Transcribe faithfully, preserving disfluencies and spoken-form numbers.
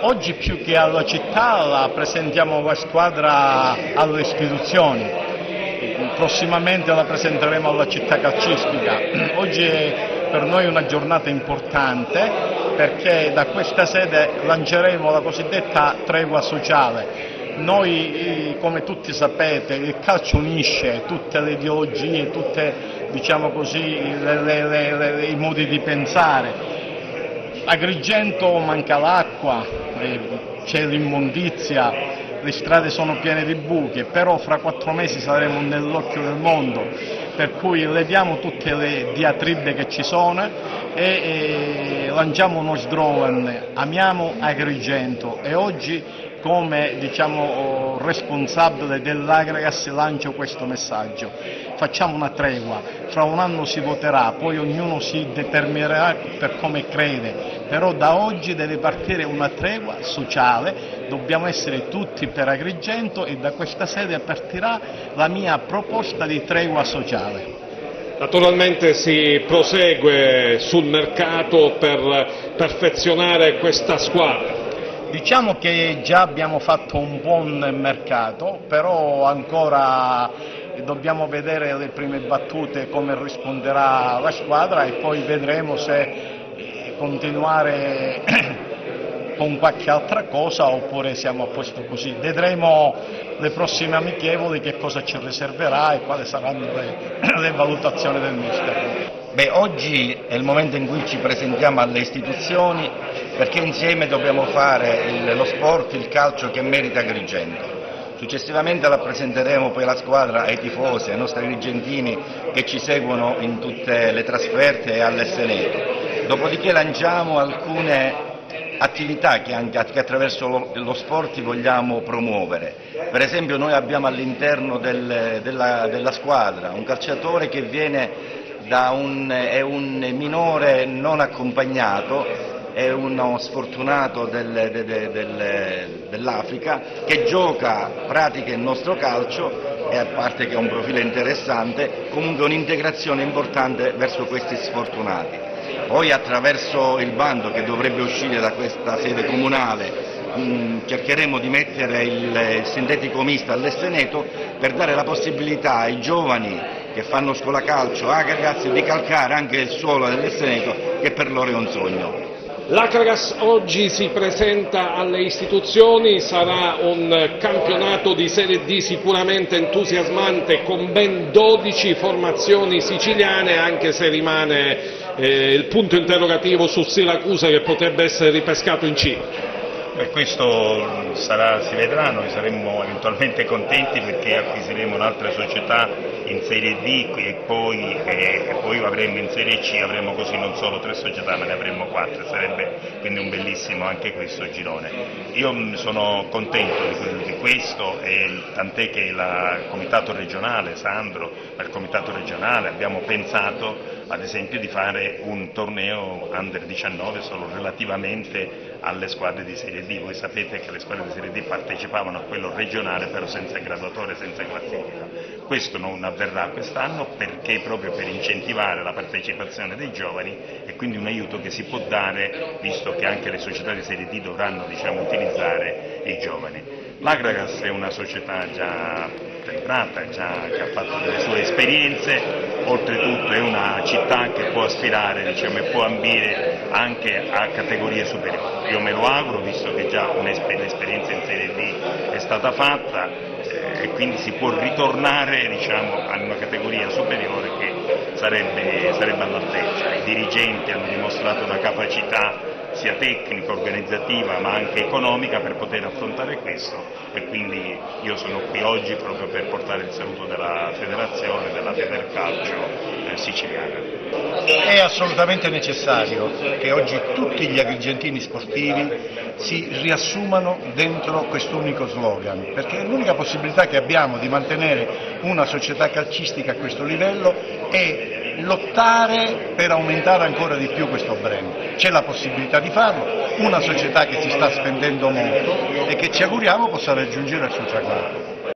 Oggi più che alla città la presentiamo la squadra alle istituzioni, prossimamente la presenteremo alla città calcistica. Oggi è per noi una giornata importante perché da questa sede lanceremo la cosiddetta tregua sociale. Noi, come tutti sapete, il calcio unisce tutte le ideologie, tutti diciamo così, le, le, le, i modi di pensare. A Agrigento manca l'acqua, c'è l'immondizia, le strade sono piene di buche, però fra quattro mesi saremo nell'occhio del mondo, per cui leviamo tutte le diatribe che ci sono e, e lanciamo uno slogan: amiamo Agrigento. E oggi, come diciamo responsabile dell'Agragas, lancio questo messaggio: facciamo una tregua, fra un anno si voterà, poi ognuno si determinerà per come crede, però da oggi deve partire una tregua sociale, dobbiamo essere tutti per Agrigento e da questa sede partirà la mia proposta di tregua sociale. Naturalmente si prosegue sul mercato per perfezionare questa squadra. Diciamo che già abbiamo fatto un buon mercato, però ancora dobbiamo vedere le prime battute, come risponderà la squadra, e poi vedremo se continuare con qualche altra cosa oppure siamo a posto così. Vedremo le prossime amichevoli che cosa ci riserverà e quali saranno le, le valutazioni del mister. Beh, oggi è il momento in cui ci presentiamo alle istituzioni, perché insieme dobbiamo fare il, lo sport, il calcio che merita Agrigento. Successivamente rappresenteremo poi la squadra ai tifosi, ai nostri agrigentini che ci seguono in tutte le trasferte e all'Esseneto. Dopodiché lanciamo alcune attività che, anche, che attraverso lo, lo sport vogliamo promuovere. Per esempio noi abbiamo all'interno del, della, della squadra un calciatore che viene da un, è un minore non accompagnato, è uno sfortunato del, de, de, del, dell'Africa che gioca, pratica il nostro calcio e a parte che ha un profilo interessante, comunque un'integrazione importante verso questi sfortunati. Poi attraverso il bando che dovrebbe uscire da questa sede comunale mh, cercheremo di mettere il, il sintetico misto all'Esseneto per dare la possibilità ai giovani che fanno scuola calcio, Agragas, di calcare anche il suolo dell'Esseneto, che per loro è un sogno. L'Agragas oggi si presenta alle istituzioni, sarà un campionato di Serie D sicuramente entusiasmante con ben dodici formazioni siciliane, anche se rimane eh, il punto interrogativo su Siracusa che potrebbe essere ripescato in C. Per questo sarà, si vedrà, noi saremmo eventualmente contenti perché acquisiremo un'altra società in Serie D e poi, e, e poi avremo in Serie C, avremo così non solo tre società ma ne avremo quattro, sarebbe quindi un bellissimo anche questo girone. Io sono contento di, di questo, e tant'è che il comitato regionale, Sandro, per il comitato regionale abbiamo pensato ad esempio di fare un torneo under diciannove solo relativamente alle squadre di Serie D. Voi sapete che le squadre di Serie D partecipavano a quello regionale però senza graduatoria, senza classifica. Questo non avverrà quest'anno perché proprio per incentivare la partecipazione dei giovani, e quindi un aiuto che si può dare visto che anche le società di Serie D dovranno diciamo, utilizzare i giovani. L'Agragas è una società già temprata, già, che ha fatto delle sue esperienze, oltretutto è una città che può aspirare diciamo, e può ambire anche a categorie superiori. Io me lo auguro, visto che già un'esperienza in Serie D è stata fatta eh, e quindi si può ritornare diciamo, a una categoria superiore che sarebbe, sarebbe all'altezza. I dirigenti hanno dimostrato una capacità sia tecnica, organizzativa ma anche economica per poter affrontare questo, e quindi io sono qui oggi proprio per portare il saluto della federazione, della Federcalcio eh, siciliana. È assolutamente necessario che oggi tutti gli agrigentini sportivi si riassumano dentro quest'unico slogan, perché è l'unica possibilità che abbiamo di mantenere una società calcistica a questo livello e lottare per aumentare ancora di più questo brand. C'è la possibilità di farlo, una società che si sta spendendo molto e che ci auguriamo possa raggiungere il suo traguardo.